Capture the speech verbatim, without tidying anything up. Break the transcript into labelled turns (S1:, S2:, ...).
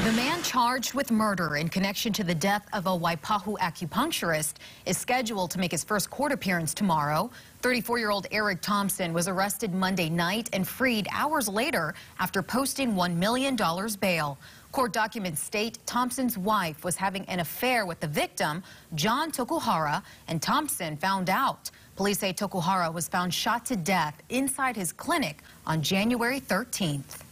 S1: The man charged with murder in connection to the death of a Waipahu acupuncturist is scheduled to make his first court appearance tomorrow. thirty-four-year-old Eric Thompson was arrested Monday night and freed hours later after posting one million dollars bail. Court documents state Thompson's wife was having an affair with the victim, Jon Tokuhara, and Thompson found out. Police say Tokuhara was found shot to death inside his clinic on January thirteenth.